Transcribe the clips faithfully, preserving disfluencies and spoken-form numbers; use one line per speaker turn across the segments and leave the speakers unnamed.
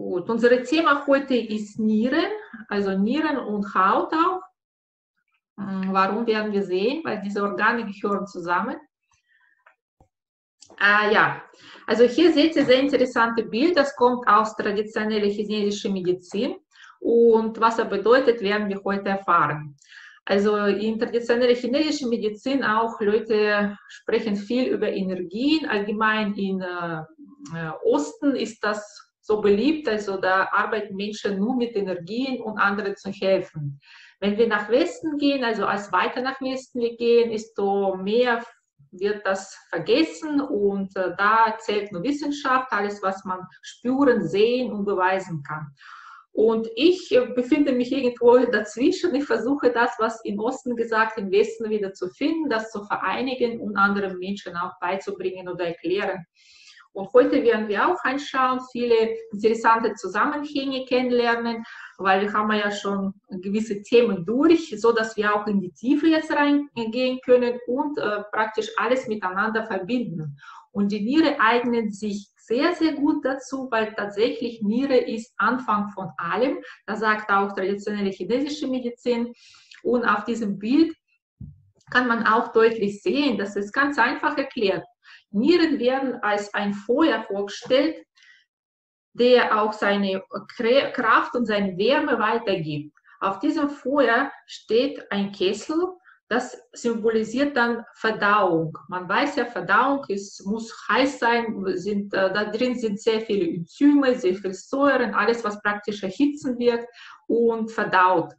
Gut, unser Thema heute ist Nieren, also Nieren und Haut auch. Warum werden wir sehen? Weil diese Organe gehören zusammen. Ah, ja, also hier seht ihr sehr interessante Bild, das kommt aus traditioneller chinesischer Medizin und was er bedeutet, werden wir heute erfahren. Also in traditioneller chinesischer Medizin auch Leute sprechen viel über Energien, allgemein in äh, Osten ist das so beliebt, also da arbeiten Menschen nur mit Energien, um anderen zu helfen. Wenn wir nach Westen gehen, also als weiter nach Westen wir gehen, ist so mehr wird das vergessen und äh, da zählt nur Wissenschaft, alles, was man spüren, sehen und beweisen kann. Und ich äh, befinde mich irgendwo dazwischen. Ich versuche das, was im Osten gesagt, im Westen wieder zu finden, das zu vereinigen und anderen Menschen auch beizubringen oder erklären. Und heute werden wir auch anschauen, viele interessante Zusammenhänge kennenlernen, weil wir haben ja schon gewisse Themen durch, so dass wir auch in die Tiefe jetzt reingehen können und äh, praktisch alles miteinander verbinden. Und die Niere eignet sich sehr, sehr gut dazu, weil tatsächlich Niere ist Anfang von allem. Das sagt auch traditionelle chinesische Medizin. Und auf diesem Bild kann man auch deutlich sehen, das ist ganz einfach erklärt. Nieren werden als ein Feuer vorgestellt, der auch seine Kraft und seine Wärme weitergibt. Auf diesem Feuer steht ein Kessel, das symbolisiert dann Verdauung. Man weiß ja, Verdauung ist, muss heiß sein, sind, äh, da drin sind sehr viele Enzyme, sehr viel Säuren, alles, was praktisch erhitzen wird und verdaut.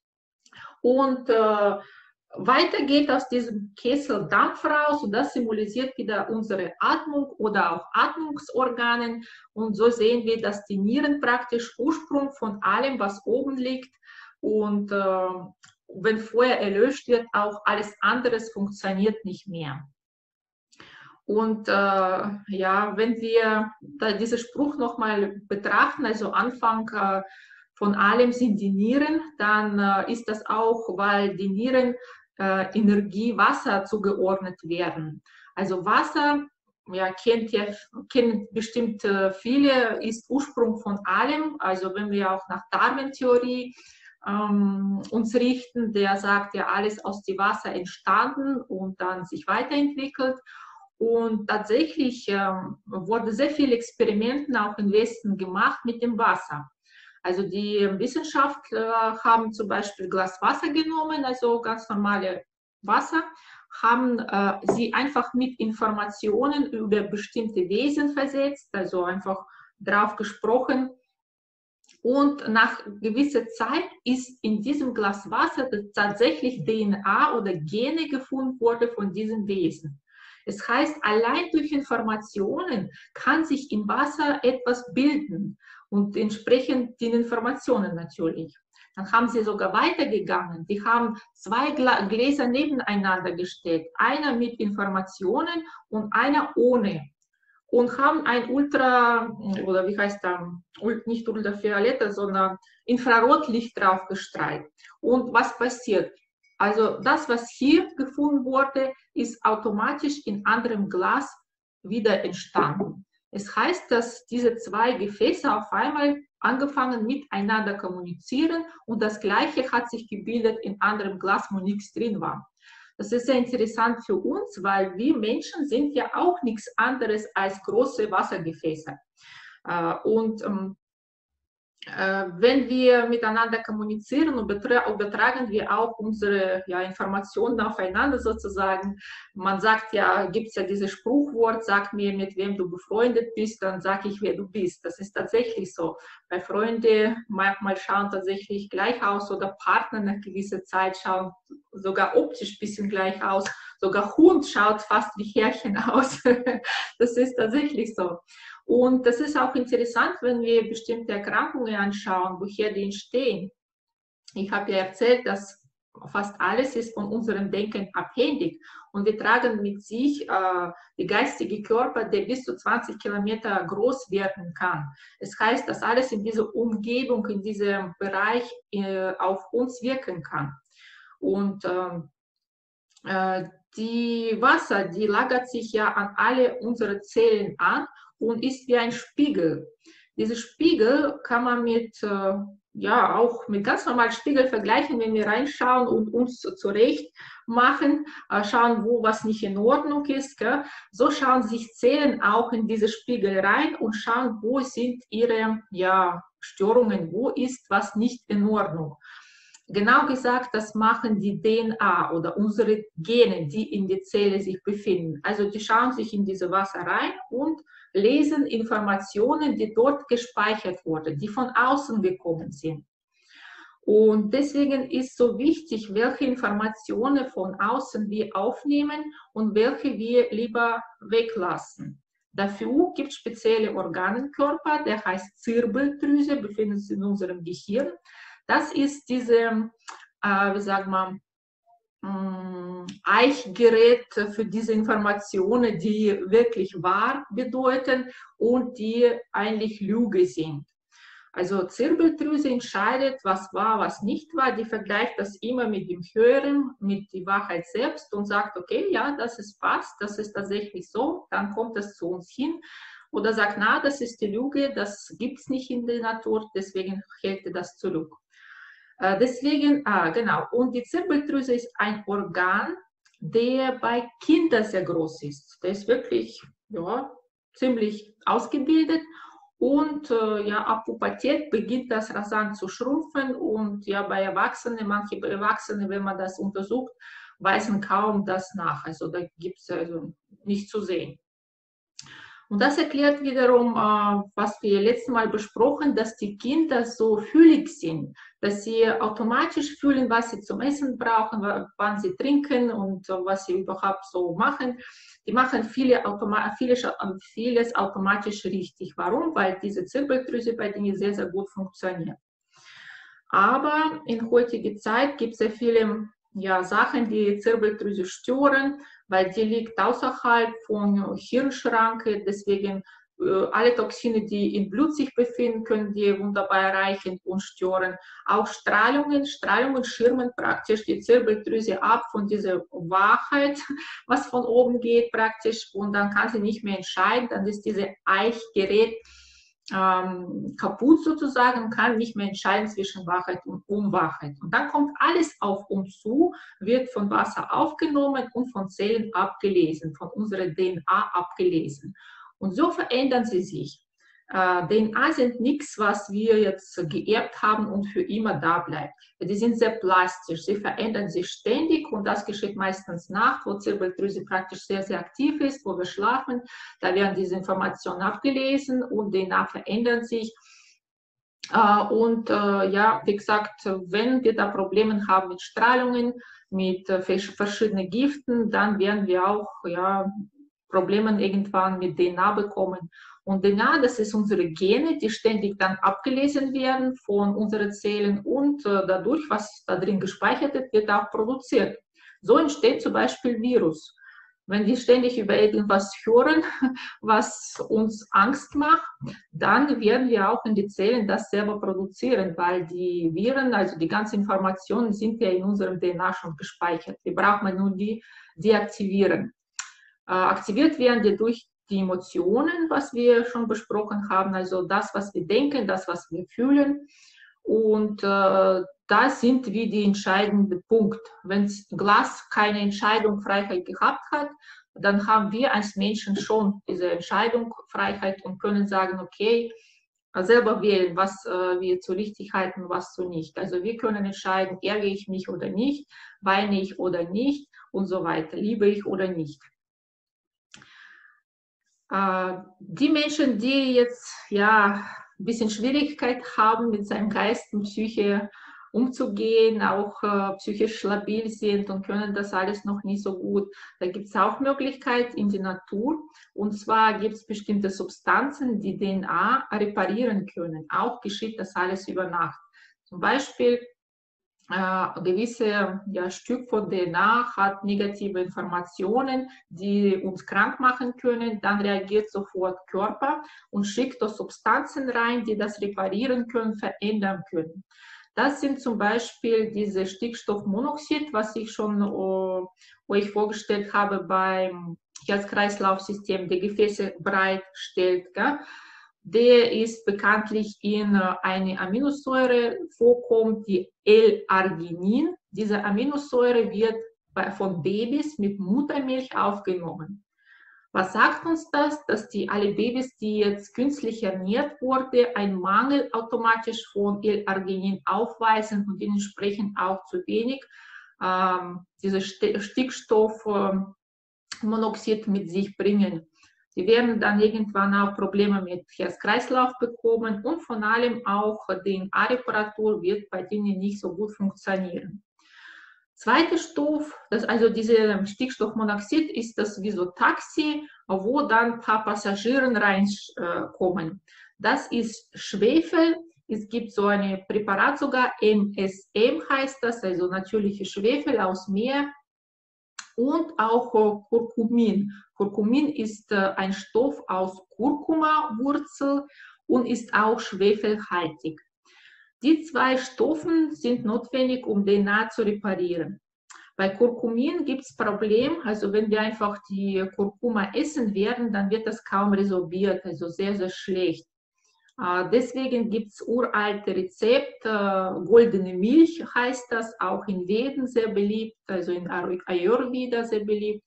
Und äh, weiter geht aus diesem Kessel Dampf raus und das symbolisiert wieder unsere Atmung oder auch Atmungsorgane. Und so sehen wir, dass die Nieren praktisch Ursprung von allem, was oben liegt. Und äh, wenn Feuer erlöscht wird, auch alles andere funktioniert nicht mehr. Und äh, ja, wenn wir da diesen Spruch nochmal betrachten, also Anfang äh, von allem sind die Nieren, dann äh, ist das auch, weil die Nieren äh, Energie Wasser zugeordnet werden. Also Wasser, ja, kennt ja, kennen bestimmt äh, viele, ist Ursprung von allem. Also wenn wir auch nach Darwin-Theorie ähm, uns richten, der sagt ja, alles aus dem Wasser entstanden und dann sich weiterentwickelt. Und tatsächlich ähm, wurde sehr viel Experimenten auch im Westen gemacht mit dem Wasser. Also die Wissenschaftler haben zum Beispiel Glas Wasser genommen, also ganz normale Wasser, haben äh, sie einfach mit Informationen über bestimmte Wesen versetzt, also einfach drauf gesprochen. Und nach gewisser Zeit ist in diesem Glas Wasser tatsächlich D N A oder Gene gefunden worden von diesem Wesen. Das heißt, allein durch Informationen kann sich im Wasser etwas bilden und entsprechend den Informationen natürlich. Dann haben sie sogar weitergegangen. Die haben zwei Gläser nebeneinander gestellt, einer mit Informationen und einer ohne. Und haben ein Ultra, oder wie heißt das, nicht Ultraviolette, sondern Infrarotlicht drauf gestrahlt. Und was passiert? Also das, was hier gefunden wurde, ist automatisch in anderem Glas wieder entstanden. Es heißt, dass diese zwei Gefäße auf einmal angefangen miteinander kommunizieren und das Gleiche hat sich gebildet in anderem Glas, wo nichts drin war. Das ist sehr interessant für uns, weil wir Menschen sind ja auch nichts anderes als große Wassergefäße. Und wenn wir miteinander kommunizieren, übertragen wir auch unsere ja, Informationen aufeinander sozusagen. Man sagt ja, gibt es ja dieses Spruchwort, sag mir, mit wem du befreundet bist, dann sage ich, wer du bist. Das ist tatsächlich so. Bei Freunden manchmal schauen tatsächlich gleich aus oder Partner nach gewisser Zeit schauen sogar optisch ein bisschen gleich aus. Sogar Hund schaut fast wie Härchen aus. Das ist tatsächlich so. Und das ist auch interessant, wenn wir bestimmte Erkrankungen anschauen, woher die entstehen. Ich habe ja erzählt, dass fast alles ist von unserem Denken abhängig. Und wir tragen mit sich äh, den geistigen Körper, der bis zu zwanzig Kilometer groß werden kann. Es heißt, dass alles in dieser Umgebung, in diesem Bereich äh, auf uns wirken kann. Und äh, die Wasser, die lagert sich ja an alle unsere Zellen an und ist wie ein Spiegel. Diese Spiegel kann man mit, äh, ja, auch mit ganz normalen Spiegel vergleichen, wenn wir reinschauen und uns zurecht machen, äh, schauen, wo was nicht in Ordnung ist. Gell? So schauen sich Zellen auch in diese Spiegel rein und schauen, wo sind ihre, ja, Störungen, wo ist was nicht in Ordnung. Genau gesagt, das machen die D N A oder unsere Gene, die in der Zelle sich befinden. Also die schauen sich in diese Wasser rein und lesen Informationen, die dort gespeichert wurden, die von außen gekommen sind. Und deswegen ist so wichtig, welche Informationen von außen wir aufnehmen und welche wir lieber weglassen. Dafür gibt es spezielle Organe im Körper, der heißt Zirbeldrüse, befindet sich in unserem Gehirn. Das ist diese, äh, wie sagt man, äh, Eichgerät für diese Informationen, die wirklich wahr bedeuten und die eigentlich Lüge sind. Also Zirbeldrüse entscheidet, was war, was nicht war. Die vergleicht das immer mit dem Hören, mit der Wahrheit selbst und sagt, okay, ja, das ist passt, das ist tatsächlich so, dann kommt es zu uns hin. Oder sagt, na, das ist die Lüge, das gibt es nicht in der Natur, deswegen hält das zurück. Äh, deswegen, ah, genau, und die Zirbeldrüse ist ein Organ, der bei Kindern sehr groß ist. Der ist wirklich, ja, ziemlich ausgebildet. Und äh, ja, ab Pubertät beginnt das rasant zu schrumpfen und ja, bei Erwachsenen, manche Erwachsene, wenn man das untersucht, weisen kaum das nach. Also da gibt es also nicht zu sehen. Und das erklärt wiederum, äh, was wir letztes Mal besprochen, dass die Kinder so fühlig sind, dass sie automatisch fühlen, was sie zum Essen brauchen, wann sie trinken und äh, was sie überhaupt so machen. Die machen viele Automa vieles, vieles automatisch richtig. Warum? Weil diese Zirbeldrüse bei denen sehr, sehr gut funktioniert. Aber in heutiger Zeit gibt es sehr viele ja, Sachen, die Zirbeldrüse stören, weil die liegt außerhalb von Hirnschranke. Deswegen äh, alle Toxine, die im Blut sich befinden, können die wunderbar erreichen und stören. Auch Strahlungen, Strahlungen schirmen praktisch die Zirbeldrüse ab von dieser Wahrheit, was von oben geht praktisch. Und dann kann sie nicht mehr entscheiden. Dann ist dieses Eichgerät Ähm, kaputt sozusagen, kann nicht mehr entscheiden zwischen Wahrheit und Unwahrheit. Und dann kommt alles auf uns zu, wird von Wasser aufgenommen und von Zellen abgelesen, von unserer D N A abgelesen. Und so verändern sie sich. Äh, D N A sind nichts, was wir jetzt geerbt haben und für immer da bleibt. Die sind sehr plastisch, sie verändern sich ständig und das geschieht meistens nachts, wo die Zirbeldrüse praktisch sehr, sehr aktiv ist, wo wir schlafen. Da werden diese Informationen abgelesen und D N A verändern sich. Äh, und äh, ja, wie gesagt, wenn wir da Probleme haben mit Strahlungen, mit äh, verschiedenen Giften, dann werden wir auch ja, Probleme irgendwann mit D N A bekommen. Und D N A, das ist unsere Gene, die ständig dann abgelesen werden von unseren Zellen und äh, dadurch, was da drin gespeichert wird, wird auch produziert. So entsteht zum Beispiel Virus. Wenn wir ständig über irgendwas hören, was uns Angst macht, dann werden wir auch in die Zellen das selber produzieren, weil die Viren, also die ganzen Informationen sind ja in unserem D N A schon gespeichert. Wir brauchen nur die deaktivieren. Äh, aktiviert werden die durch die Emotionen, was wir schon besprochen haben, also das, was wir denken, das, was wir fühlen. Und äh, das sind wie die entscheidende Punkt. Wenn das Glas keine Entscheidung, Freiheit gehabt hat, dann haben wir als Menschen schon diese Entscheidung, Freiheit und können sagen, okay, selber wählen, was äh, wir zu richtig halten, was zu nicht. Also wir können entscheiden, ärgere ich mich oder nicht, weine ich oder nicht und so weiter, liebe ich oder nicht. Die Menschen, die jetzt ja ein bisschen Schwierigkeit haben, mit seinem Geist und Psyche umzugehen, auch äh, psychisch labil sind und können das alles noch nicht so gut, da gibt es auch Möglichkeiten in der Natur. Und zwar gibt es bestimmte Substanzen, die D N A reparieren können. Auch geschieht das alles über Nacht. Zum Beispiel Äh, gewisse ja, Stück von D N A hat negative Informationen, die uns krank machen können, dann reagiert sofort Körper und schickt da Substanzen rein, die das reparieren können, verändern können. Das sind zum Beispiel diese Stickstoffmonoxid, was ich schon uh, euch vorgestellt habe beim Herz-Kreislauf-System, die Gefäße breit stellt. Gell? der ist bekanntlich in eine Aminosäure vorkommt, die L-Arginin. Diese Aminosäure wird bei, von Babys mit Muttermilch aufgenommen. Was sagt uns das? Dass die alle Babys, die jetzt künstlich ernährt wurden, einen Mangel automatisch von L-Arginin aufweisen und dementsprechend auch zu wenig ähm, dieses Stickstoffmonoxid mit sich bringen. Sie werden dann irgendwann auch Probleme mit Herz-Kreislauf bekommen und vor allem auch die D N A-Reparatur wird bei denen nicht so gut funktionieren. Zweiter Stoff, das, also diese Stickstoffmonoxid, ist das Visotaxi, wo dann ein paar Passagiere reinkommen. Das ist Schwefel. Es gibt so ein Präparat sogar, M S M heißt das, also natürliche Schwefel aus Meer. Und auch Curcumin. Curcumin ist ein Stoff aus Kurkuma-Wurzel und ist auch schwefelhaltig. Die zwei Stoffe sind notwendig, um D N A zu reparieren. Bei Curcumin gibt es ein Problem, also wenn wir einfach die Kurkuma essen werden, dann wird das kaum resorbiert, also sehr, sehr schlecht. Deswegen gibt es uralte Rezepte, goldene Milch heißt das, auch in Veden sehr beliebt, also in Ayurveda sehr beliebt.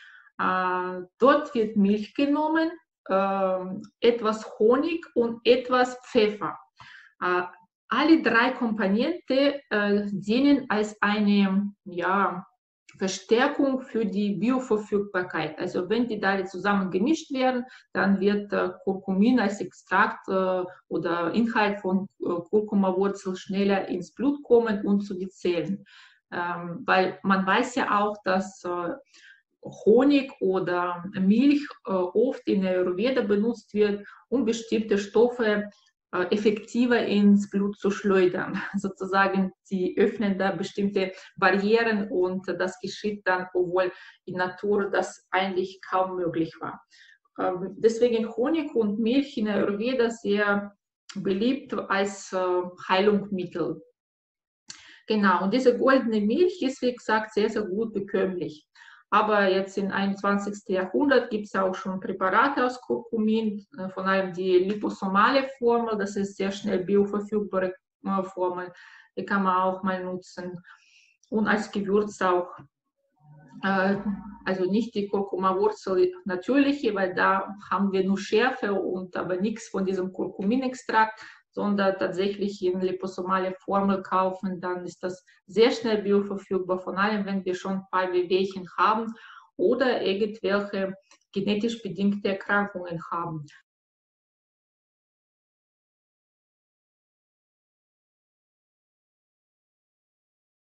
Dort wird Milch genommen, etwas Honig und etwas Pfeffer. Alle drei Komponenten dienen als eine, ja, Verstärkung für die Bioverfügbarkeit. Also wenn die da zusammen gemischt werden, dann wird äh, Curcumin als Extrakt äh, oder Inhalt von äh, Kurkuma-Wurzel schneller ins Blut kommen und zu den Zellen. Ähm, weil man weiß ja auch, dass äh, Honig oder Milch äh, oft in der Ayurveda benutzt wird, um bestimmte Stoffe effektiver ins Blut zu schleudern. Sozusagen, sie öffnen da bestimmte Barrieren und das geschieht dann, obwohl in Natur das eigentlich kaum möglich war. Deswegen Honig und Milch in der Ayurveda sehr beliebt als Heilungsmittel. Genau, und diese goldene Milch ist, wie gesagt, sehr, sehr gut bekömmlich. Aber jetzt im einundzwanzigsten Jahrhundert gibt es auch schon Präparate aus Curcumin, vor allem die liposomale Formel, das ist sehr schnell bioverfügbare Formel, die kann man auch mal nutzen. Und als Gewürz auch, also nicht die Kurkuma-Wurzel natürliche, weil da haben wir nur Schärfe und aber nichts von diesem Curcuminextrakt, sondern tatsächlich in liposomale Formel kaufen, dann ist das sehr schnell bioverfügbar, vor allem wenn wir schon ein paar Wehwehchen haben oder irgendwelche genetisch bedingte Erkrankungen haben.